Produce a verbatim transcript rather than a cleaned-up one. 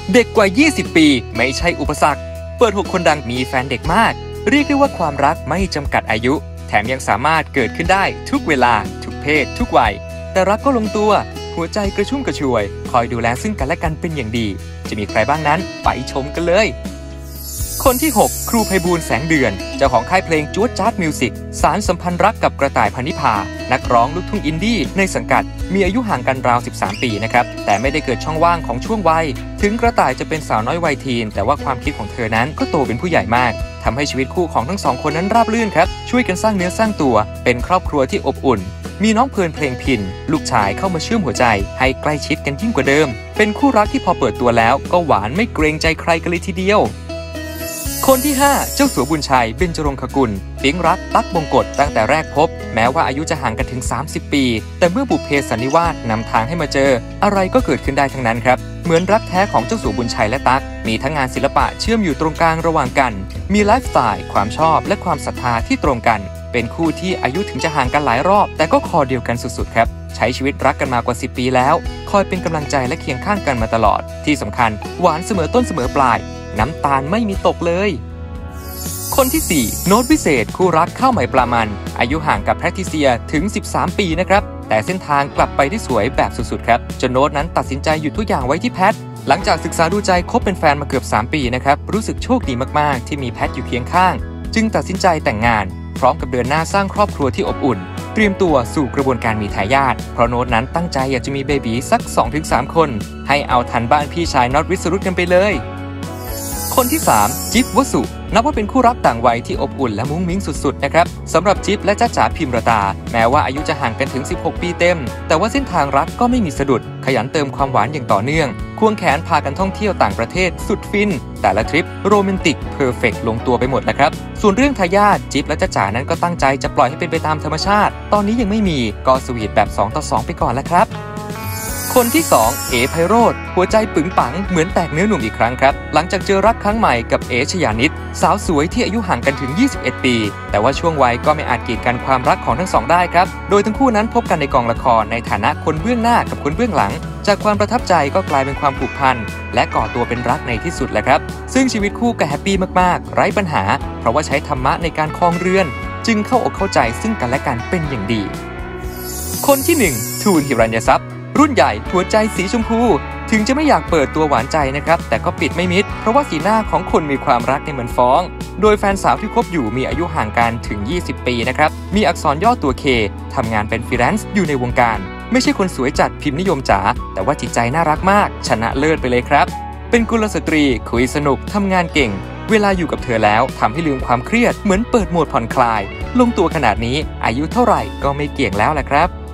เด็กกว่ายี่สิบปีไม่ใช่อุปสรรคเปิดหกคนดังมีแฟนเด็กมากเรียกได้ว่าความรักไม่จำกัดอายุแถมยังสามารถเกิดขึ้นได้ทุกเวลาทุกเพศทุกวัยแต่รักก็ลงตัวหัวใจกระชุ่มกระชวยคอยดูแลซึ่งกันและกันเป็นอย่างดีจะมีใครบ้างนั้นไปชมกันเลยคนที่หกครูไพบูลย์แสงเดือนเจ้าของค่ายเพลงจ๊วดจ๊าดมิวสิกสารสัมพันธ์รักกับกระต่ายพนิพานักร้องลูกทุ่งอินดี้ในสังกัดมีอายุห่างกันราวสิบสามปีนะครับแต่ไม่ได้เกิดช่องว่างของช่วงวัยถึงกระต่ายจะเป็นสาวน้อยวัยทีนแต่ว่าความคิดของเธอนั้นก็โตเป็นผู้ใหญ่มากทำให้ชีวิตคู่ของทั้งสองคนนั้นราบรื่นครับช่วยกันสร้างเนื้อสร้างตัวเป็นครอบครัวที่อบอุ่นมีน้องเพลินเพลงพินลูกชายเข้ามาเชื่อมหัวใจให้ใกล้ชิดกันยิ่งกว่าเดิมเป็นคู่รักที่พอเปิดตัวแล้วก็หวานไม่เกรงใจใครกันเลยทีเดียวคนที่ห้าเจ้าสัวบุญชัยเบญจรงคกุลปิ๊งรักตั๊กบงกฎตั้งแต่แรกพบแม้ว่าอายุจะห่างกันถึงสามสิบปีแต่เมื่อบุพเพสันนิวาสนำทางให้มาเจออะไรก็เกิดขึ้นได้ทั้งนั้นครับเหมือนรักแท้ของเจ้าสัวบุญชัยและตั๊กมีทั้งงานศิลปะเชื่อมอยู่ตรงกลางระหว่างกันมีไลฟ์สไตล์ความชอบและความศรัทธาที่ตรงกันเป็นคู่ที่อายุถึงจะห่างกันหลายรอบแต่ก็คอเดียวกันสุดๆครับใช้ชีวิตรักกันมากว่าสิบปีแล้วคอยเป็นกำลังใจและเคียงข้างกันมาตลอดที่สำคัญหวานเสมอต้นเสมอปลายน้ำตาลไม่มีตกเลยคนที่สี่โน้ตวิเศษคู่รักข้าวใหม่ปลามันอายุห่างกับแพทริเซียถึงสิบสามปีนะครับแต่เส้นทางกลับไปได้สวยแบบสุดๆครับจนโน้ตนั้นตัดสินใจหยุดทุกอย่างไว้ที่แพทหลังจากศึกษาดูใจคบเป็นแฟนมาเกือบสามปีนะครับรู้สึกโชคดีมากๆที่มีแพทอยู่เคียงข้างจึงตัดสินใจแต่งงานพร้อมกับเดินหน้าสร้างครอบครัวที่อบอุ่นเตรียมตัวสู่กระบวนการมีทายาทเพราะโน้ตนั้นตั้งใจอยากจะมีเบบีสัก สองถึงสาม คนให้เอาทันบ้านพี่ชายน็อตวิสรุตกันไปเลยคนที่สามจิ๊บวสุนับว่าเป็นคู่รักต่างวัยที่อบอุ่นและมุ้งมิ้งสุดๆนะครับสำหรับจิ๊บและจ๊ะจ๋าพิมรตาแม้ว่าอายุจะห่างกันถึงสิบหกปีเต็มแต่ว่าเส้นทางรักก็ไม่มีสะดุดขยันเติมความหวานอย่างต่อเนื่องควงแขนพากันท่องเที่ยวต่างประเทศสุดฟินแต่ละทริปโรแมนติกเพอร์เฟกต์ลงตัวไปหมดนะครับส่วนเรื่องทายาทจิ๊บและจ๊ะจ๋านั้นก็ตั้งใจจะปล่อยให้เป็นไปตามธรรมชาติตอนนี้ยังไม่มีก็สวีทแบบสองต่อสองไปก่อนแล้วครับคนที่สองเอ๋ไพโรจน์หัวใจปึงปังเหมือนแตกเนื้อหนุ่มอีกครั้งครับหลังจากเจอรักครั้งใหม่กับเอ๋ชยานิตสาวสวยที่อายุห่างกันถึงยี่สิบเอ็ดปีแต่ว่าช่วงวัยก็ไม่อาจกีดกันความรักของทั้งสองได้ครับโดยทั้งคู่นั้นพบกันในกองละครในฐานะคนเบื้องหน้ากับคนเบื้องหลังจากความประทับใจก็กลายเป็นความผูกพันและก่อตัวเป็นรักในที่สุดแหละครับซึ่งชีวิตคู่ก็แฮปปี้มากๆไร้ปัญหาเพราะว่าใช้ธรรมะในการครองเรือนจึงเข้าอกเข้าใจซึ่งกันและกันเป็นอย่างดีคนที่หนึ่งทูลหิรัญญทรัพย์รุ่นใหญ่หัวใจสีชมพูถึงจะไม่อยากเปิดตัวหวานใจนะครับแต่ก็ปิดไม่มิดเพราะว่าสีหน้าของคนมีความรักในเหมือนฟ้องโดยแฟนสาวที่คบอยู่มีอายุห่างกันถึงยี่สิบปีนะครับมีอักษรย่อตัว K ทำงานเป็นฟรีแลนซ์อยู่ในวงการไม่ใช่คนสวยจัดพิมพ์นิยมจ๋าแต่ว่าจิตใจน่ารักมากชนะเลิศไปเลยครับเป็นกุลสตรีคุยสนุกทำงานเก่งเวลาอยู่กับเธอแล้วทำให้ลืมความเครียดเหมือนเปิดโหมดผ่อนคลายลงตัวขนาดนี้อายุเท่าไหร่ก็ไม่เกี่ยงแล้วแหละครับ